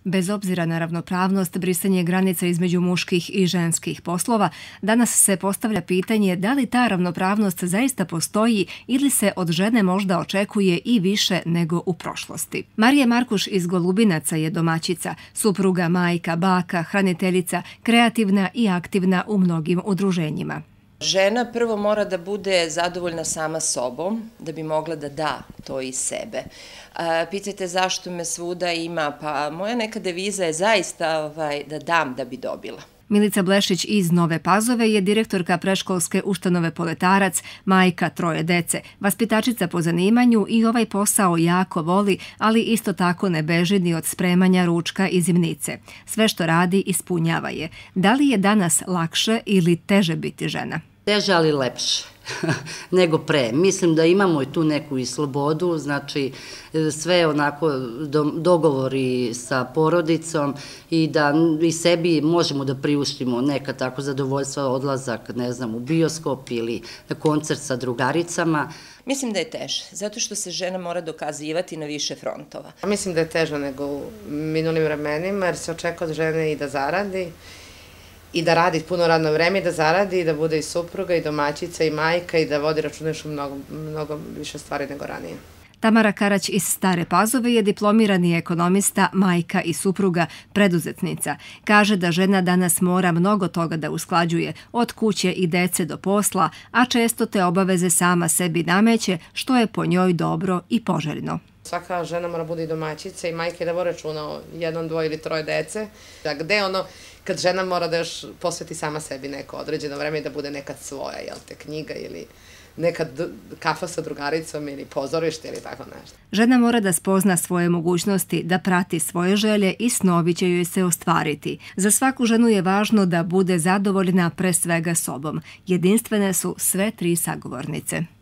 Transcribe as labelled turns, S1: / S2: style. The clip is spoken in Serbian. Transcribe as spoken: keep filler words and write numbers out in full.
S1: Bez obzira na ravnopravnost, brisanje granica između muških i ženskih poslova, danas se postavlja pitanje da li ta ravnopravnost zaista postoji ili se od žene možda očekuje i više nego u prošlosti. Marija Markuš iz Golubinaca je domaćica, supruga, majka, baka, hraniteljica, kreativna i aktivna u mnogim udruženjima.
S2: Žena prvo mora da bude zadovoljna sama sobom, da bi mogla da da to iz sebe. Pitajte zašto me svuda ima, pa moja neka deviza je zaista ovaj, da dam da bi dobila.
S1: Milica Blešić iz Nove Pazove je direktorka predškolske ustanove Poletarac, majka troje dece, vaspitačica po zanimanju i ovaj posao jako voli, ali isto tako ne beži ni od spremanja ručka i zimnice. Sve što radi ispunjava je. Da li je danas lakše ili teže biti žena?
S3: Teže, ali lepše nego pre. Mislim da imamo i tu neku i slobodu, znači sve onako dogovori sa porodicom i da i sebi možemo da priuštimo neka tako zadovoljstva, odlazak, ne znam, u bioskop ili na koncert sa drugaricama.
S2: Mislim da je teže, zato što se žena mora dokazivati na više frontova.
S4: Mislim da je teže nego u minulim vremenima, jer se očekuje od žene i da zaradi, i da radi puno radno vreme i da zaradi i da bude i supruga i domaćica i majka i da vodi računa što mnogo, mnogo više stvari nego ranije.
S1: Tamara Karać iz Stare Pazove je diplomirani ekonomista, majka i supruga, preduzetnica. Kaže da žena danas mora mnogo toga da usklađuje, od kuće i dece do posla, a često te obaveze sama sebi nameće, što je po njoj dobro i poželjno.
S4: Svaka žena mora bude i domaćica i majka i da vodi računa o jednom, dvoje ili troje dece. Da gde ono, kad žena mora da još posveti sama sebi neko određeno vreme i da bude nekad svoja, jel te, knjiga ili nekad kafa sa drugaricom ili pozorište ili tako nešto.
S1: Žena mora da spozna svoje mogućnosti, da prati svoje želje i snovi će joj se ostvariti. Za svaku ženu je važno da bude zadovoljna pre svega sobom. Jedinstvene su sve tri sagovornice.